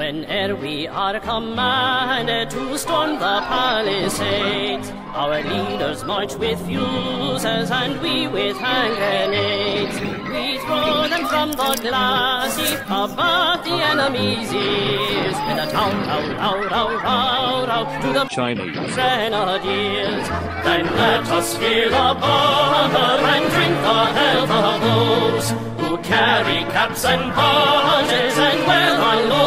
Whene'er we are commanded to storm the palisades, our leaders march with fuses and we with hand grenades. We throw them from the glacis above the enemy's ears, with a row, row, row, row, row, to the Chinese Grenadiers. Then let us fill a bottle and drink the health of those who carry caps and badges and wear our